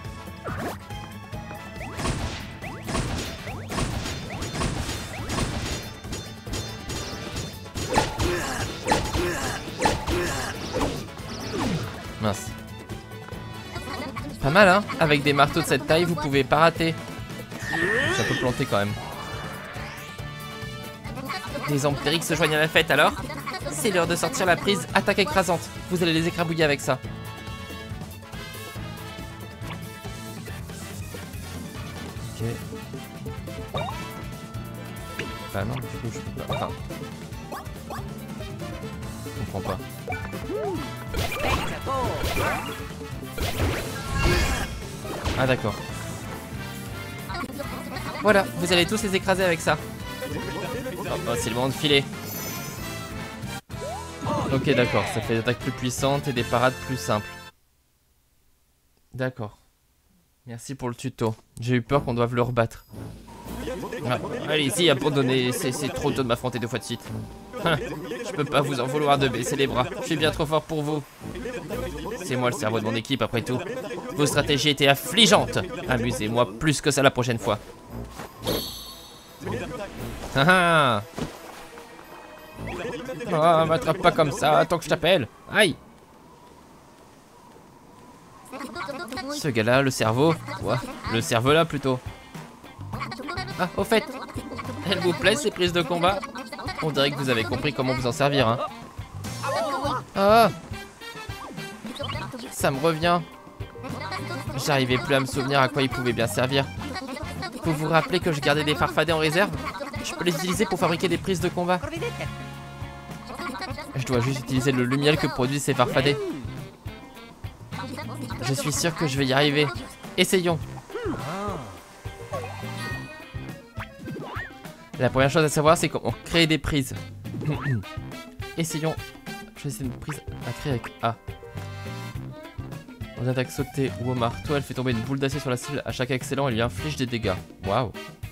Mince. Pas mal, hein? Avec des marteaux de cette taille, vous pouvez pas rater. Ça peut planter quand même. Les Amptérix se joignent à la fête alors? C'est l'heure de sortir la prise attaque écrasante. Vous allez les écrabouiller avec ça. Ok. Bah non, du coup je peux pas. Enfin. Je comprends pas. Ah d'accord. Voilà, vous allez tous les écraser avec ça. Oh, bah, c'est le moment de filer. Ok d'accord, ça fait des attaques plus puissantes et des parades plus simples. D'accord. Merci pour le tuto. J'ai eu peur qu'on doive le rebattre. Ah, allez-y, abandonnez, c'est trop tôt de m'affronter deux fois de suite. Je peux pas vous en vouloir de baisser les bras. Je suis bien trop fort pour vous. C'est moi le cerveau de mon équipe après tout. Vos stratégies étaient affligeantes. Amusez-moi plus que ça la prochaine fois. Ah ah. Oh, m'attrape pas comme ça, tant que je t'appelle. Aïe. Ce gars-là, le cerveau. Ouais, le cerveau là plutôt. Ah, au fait, elles vous plaisent ces prises de combat? On dirait que vous avez compris comment vous en servir, hein. Ah, ça me revient. J'arrivais plus à me souvenir à quoi il pouvait bien servir. Vous vous rappelez que je gardais des farfadets en réserve? Je peux les utiliser pour fabriquer des prises de combat. Je dois juste utiliser le lumiel que produisent ces farfadets. Je suis sûr que je vais y arriver. Essayons. La première chose à savoir, c'est comment créer des prises. Essayons. Je vais essayer une prise à créer avec A. On attaque sauter ou au marteau, elle fait tomber une boule d'acier sur la cible. À chaque excellent, elle lui inflige des dégâts. Waouh.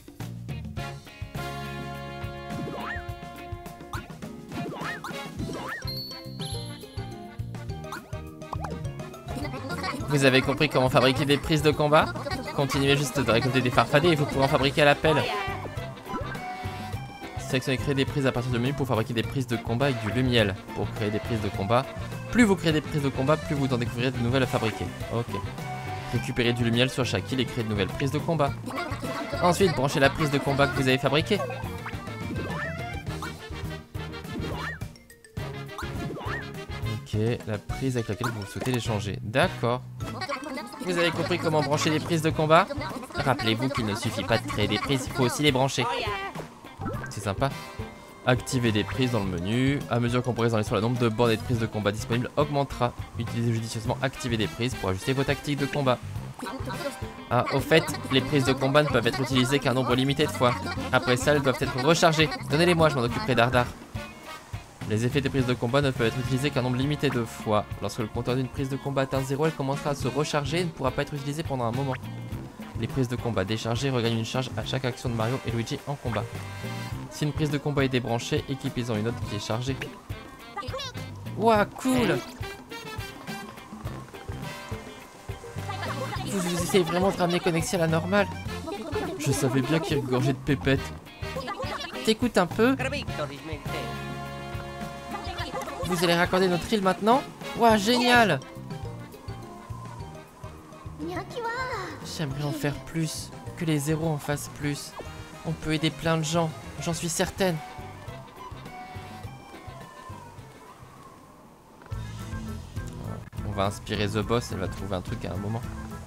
Vous avez compris comment fabriquer des prises de combat? Continuez juste de récolter des farfadets et vous pourrez en fabriquer à l'appel. Sélectionnez créer des prises à partir du menu pour fabriquer des prises de combat avec du lumiel. Pour créer des prises de combat, plus vous créez des prises de combat, plus vous en découvrirez de nouvelles à fabriquer. Ok. Récupérez du lumiel sur chaque île et créez de nouvelles prises de combat. Ensuite, branchez la prise de combat que vous avez fabriquée. Ok, la prise avec laquelle vous souhaitez l'échanger. D'accord. Vous avez compris comment brancher les prises de combat? Rappelez-vous qu'il ne suffit pas de créer des prises, il faut aussi les brancher. C'est sympa. Activer des prises dans le menu. À mesure qu'on progresse dans l'histoire, le nombre de bornes et de prises de combat disponibles augmentera. Utilisez judicieusement activer des prises pour ajuster vos tactiques de combat. Ah, au fait, les prises de combat ne peuvent être utilisées qu'un nombre limité de fois. Après ça, elles doivent être rechargées. Donnez-les-moi, je m'en occuperai d'Ardar. Les effets des prises de combat ne peuvent être utilisés qu'un nombre limité de fois. Lorsque le compteur d'une prise de combat atteint zéro, elle commencera à se recharger et ne pourra pas être utilisée pendant un moment. Les prises de combat déchargées regagnent une charge à chaque action de Mario et Luigi en combat. Si une prise de combat est débranchée, équipez-en une autre qui est chargée. Ouah, cool! Vous, vous essayez vraiment de ramener Connexy à la normale? Je savais bien qu'il regorgeait de pépettes. T'écoutes un peu? Vous allez raccorder notre île maintenant? Ouah, génial! J'aimerais en faire plus, que les zéros en fassent plus. On peut aider plein de gens, j'en suis certaine. On va inspirer The Boss, elle va trouver un truc à un moment.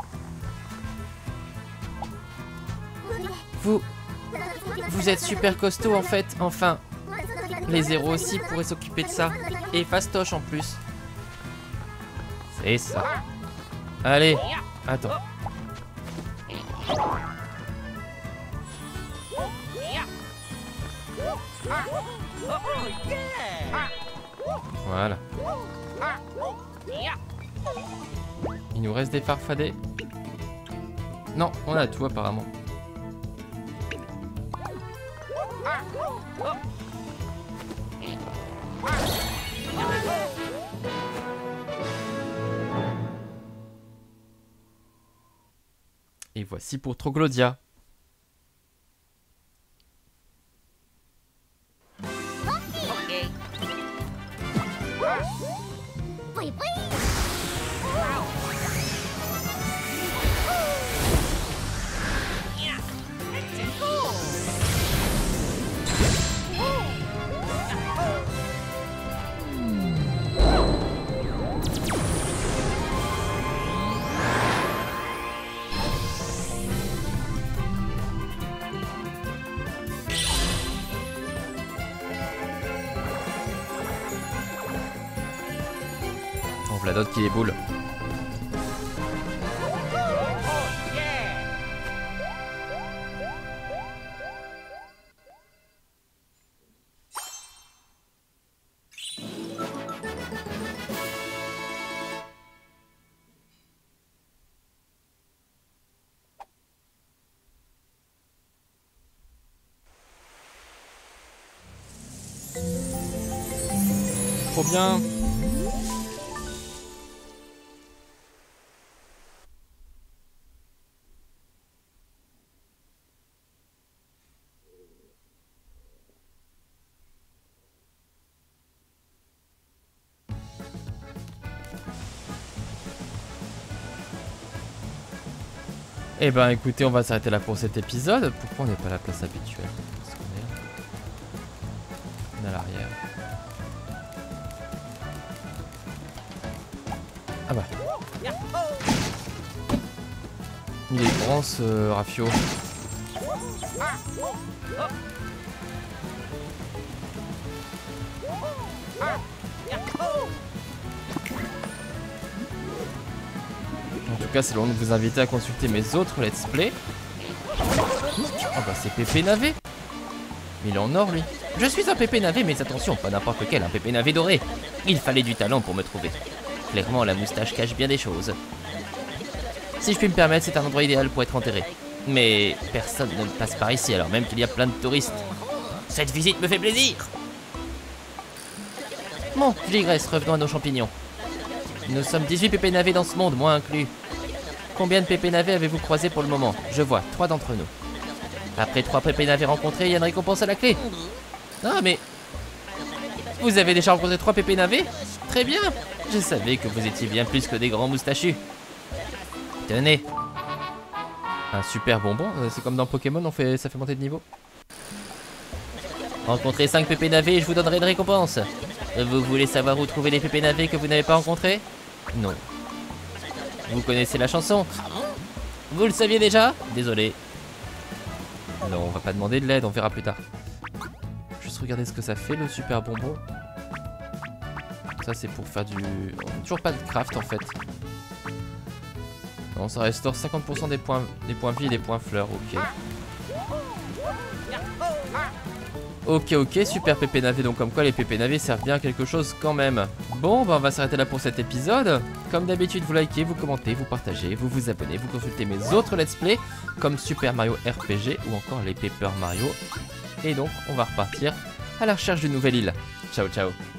Vous... Vous êtes super costaud en fait, enfin. Les zéros aussi pourraient s'occuper de ça. Et fastoche en plus. C'est ça. Allez, attends. Voilà. Il nous reste des farfadets. Non, on a tout apparemment. Et voici pour Troglodia. La d'autres qui les boule. Trop bien. Eh ben écoutez, on va s'arrêter là pour cet épisode. Pourquoi on n'est pas à la place habituelle? Parce qu'on est là. On est à l'arrière. Ah bah. Il est grand ce Rafio. En tout cas, c'est le moment de vous inviter à consulter mes autres let's play. Oh bah c'est Pépé Navé. Il est en or lui. Je suis un Pépé Navé, mais attention, pas n'importe quel, un Pépé Navé doré. Il fallait du talent pour me trouver. Clairement, la moustache cache bien des choses. Si je puis me permettre, c'est un endroit idéal pour être enterré. Mais personne ne passe par ici, alors même qu'il y a plein de touristes. Cette visite me fait plaisir. Bon, je digresse, revenons à nos champignons. Nous sommes dix-huit Pépé Navé dans ce monde, moi inclus. Combien de Pépé Navé avez-vous croisé pour le moment? Je vois, trois d'entre nous. Après trois Pépé Navé rencontrés, il y a une récompense à la clé. Ah mais... Vous avez déjà rencontré trois Pépé Navé? Très bien. Je savais que vous étiez bien plus que des grands moustachus. Tenez. Un super bonbon, c'est comme dans Pokémon, on fait, ça fait monter de niveau. Rencontrez cinq Pépé Navé et je vous donnerai une récompense. Vous voulez savoir où trouver les Pépé Navé que vous n'avez pas rencontrés? Non. Vous connaissez la chanson? Vous le saviez déjà? Désolé. Non, on va pas demander de l'aide, on verra plus tard. Juste regarder ce que ça fait le super bonbon. Ça c'est pour faire du... Toujours pas de craft en fait. Non, ça restaure cinquante pour cent des points, des points vie et des points fleurs, ok. Ok, ok, super Pépé Navé, donc comme quoi les Pépé Navé servent bien à quelque chose quand même. Bon, bah on va s'arrêter là pour cet épisode. Comme d'habitude, vous likez, vous commentez, vous partagez, vous vous abonnez, vous consultez mes autres let's play, comme Super Mario R P G ou encore les Paper Mario. Et donc, on va repartir à la recherche d'une nouvelle île. Ciao, ciao.